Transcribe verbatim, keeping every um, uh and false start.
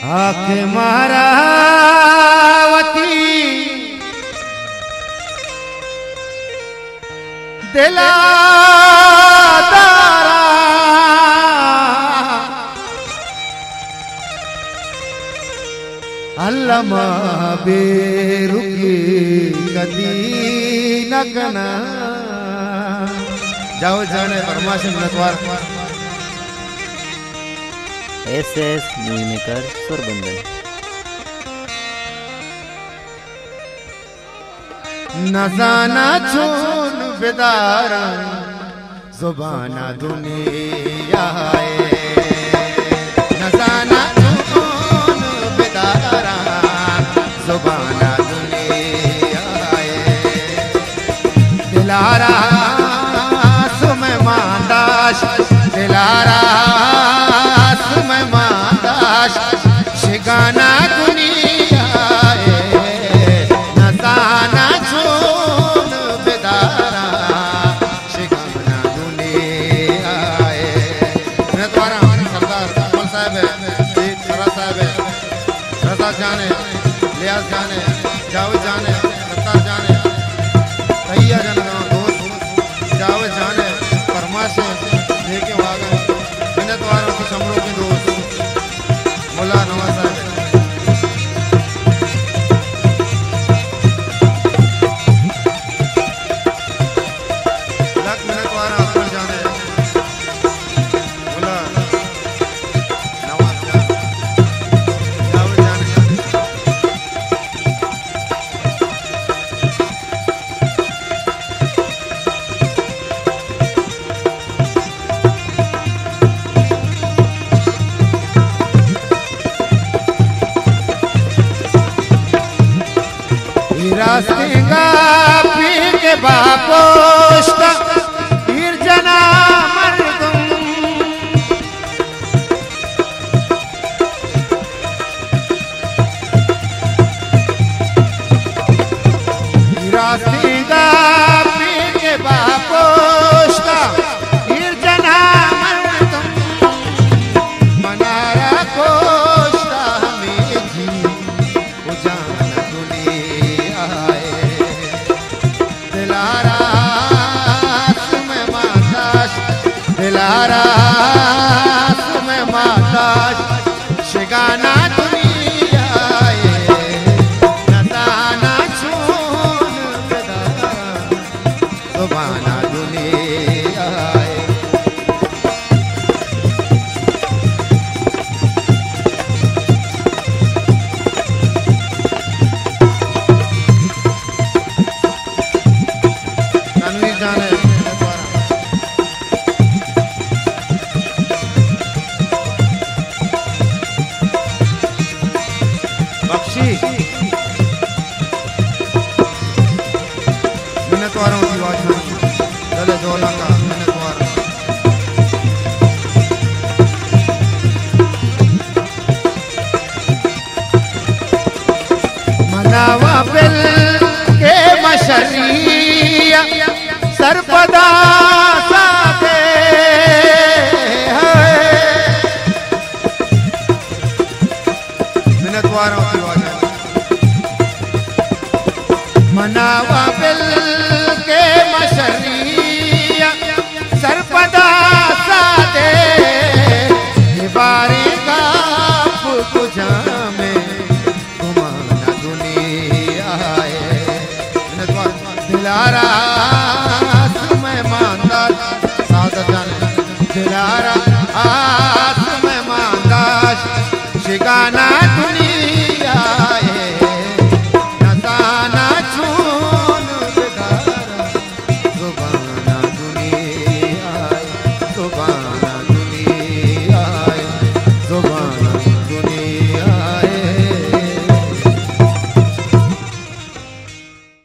आखे महारावती दिलादारा अल्लामा बेरुकी कदी न कना। जाओ जाने परमाशम नतवार एस एस मेकर सुरबंदन नजाना छोन बेदारा जुबाना दुनिया है। नजाना छोन बेदारा जुबाना दुनिया है। दिलारा सुमे मांदाश दिलारा सुमे मांदाश शिगाना दुनिया है। नजाना छोन बेदारा शिगाना दुनिया है। मैं तुम्हारा हमारे सरदार कमल साहब है, सरा साहब है, रजा जाने, लियाज जाने, जावेद जाने, सत्तार जाने, भैया जाने, दोस्त जावेद जाने, फरमाश लेके वागा मैंने तुम्हारा कुछ हमलों के दोस्त मुला नवाज साहब लग मैंने तुम्हारा अपन जाने मुला नवाज जावेद जाने रास्तेगा पी के बापोस्ता हीर जना मर्दम रास्तेगा पी के बापोस्ता हीर जना मर्दम मनारा कोस्ता हमें जी उजाना दुनिया दिलारा तुम्हें माताश दिलारा तुम्हें माताश शिगाना दुनिया है। नजाना छोन बेदारा जुबाना दुनिया है। तनवीर जाने बख्शी मैंने तुम्हारा की आवाज चले जोला का मैंने तुम्हारा मनावा बिल के मशरिया सरपदा साथे है मैंने तुम्हारा की आवाज मनावा बिल के मशरिया सरपदा साथे बारी का कुजा में घुमाना दुनिया है। दिलारा तुम्हें मांदाश सादत जाने दिलारा तुम्हें मांदाश शिगाना